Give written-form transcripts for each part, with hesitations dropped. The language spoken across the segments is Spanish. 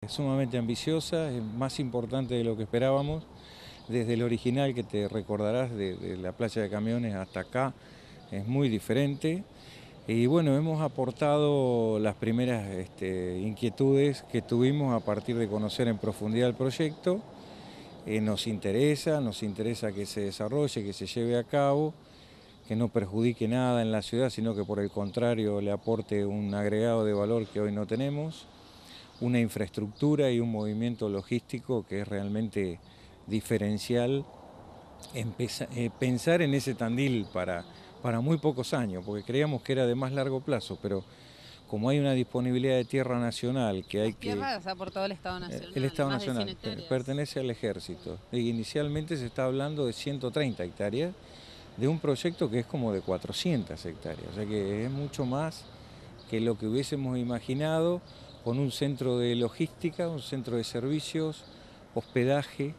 Es sumamente ambiciosa, es más importante de lo que esperábamos. Desde el original que te recordarás de la playa de camiones hasta acá es muy diferente. Y bueno, hemos aportado las primeras inquietudes que tuvimos a partir de conocer en profundidad el proyecto. Nos interesa que se desarrolle, que se lleve a cabo, que no perjudique nada en la ciudad, sino que por el contrario le aporte un agregado de valor que hoy no tenemos, una infraestructura y un movimiento logístico que es realmente diferencial. Pensar en ese Tandil para muy pocos años, porque creíamos que era de más largo plazo, pero como hay una disponibilidad de tierra nacional que hay que... Tierras ha aportado el Estado Nacional, El Estado más de 100 Nacional hectáreas. pertenece al Ejército. Inicialmente se está hablando de 130 hectáreas, de un proyecto que es como de 400 hectáreas, o sea que es mucho más que lo que hubiésemos imaginado, con un centro de logística, un centro de servicios, hospedaje,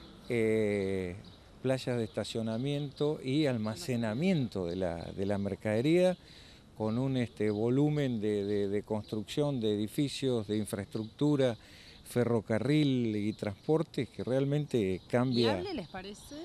playas de estacionamiento y almacenamiento de la mercadería, con un volumen de construcción de edificios, de infraestructura, ferrocarril y transportes que realmente cambia. ¿Viable les parece?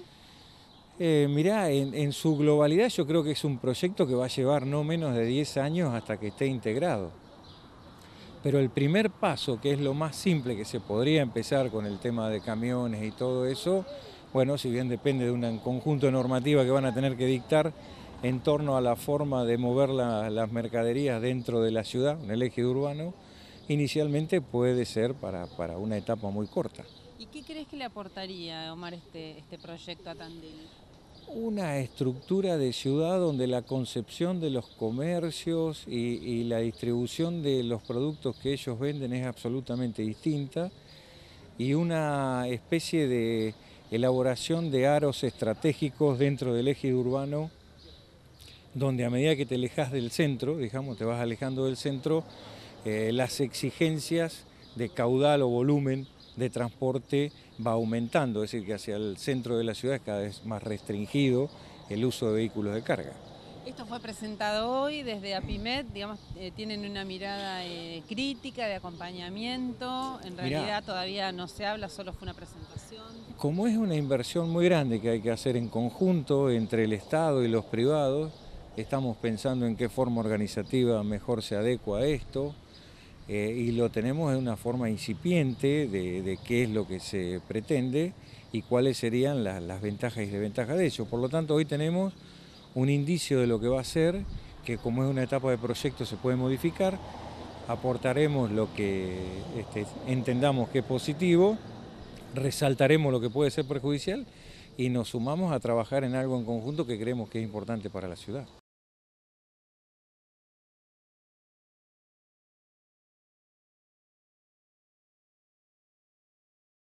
Mirá, en su globalidad yo creo que es un proyecto que va a llevar no menos de 10 años hasta que esté integrado. Pero el primer paso, que es lo más simple que se podría empezar con el tema de camiones y todo eso, bueno, si bien depende de un conjunto de normativas que van a tener que dictar en torno a la forma de mover las mercaderías dentro de la ciudad, en el eje urbano, inicialmente puede ser para una etapa muy corta. ¿Y qué crees que le aportaría, Omar, este proyecto a Tandil? Una estructura de ciudad donde la concepción de los comercios y la distribución de los productos que ellos venden es absolutamente distinta, y una especie de elaboración de aros estratégicos dentro del eje urbano, donde a medida que te alejas del centro, digamos, te vas alejando del centro, las exigencias de caudal o volumen de transporte va aumentando, es decir, que hacia el centro de la ciudad es cada vez más restringido el uso de vehículos de carga. Esto fue presentado hoy desde APIMED, digamos, tienen una mirada crítica, de acompañamiento, en realidad Mirá, todavía no se habla, solo fue una presentación. como es una inversión muy grande que hay que hacer en conjunto entre el Estado y los privados, estamos pensando en qué forma organizativa mejor se adecua a esto. Y lo tenemos en una forma incipiente de qué es lo que se pretende y cuáles serían las ventajas y desventajas de ello. Por lo tanto, hoy tenemos un indicio de lo que va a ser, que como es una etapa de proyecto se puede modificar, aportaremos lo que entendamos que es positivo, resaltaremos lo que puede ser perjudicial y nos sumamos a trabajar en algo en conjunto que creemos que es importante para la ciudad.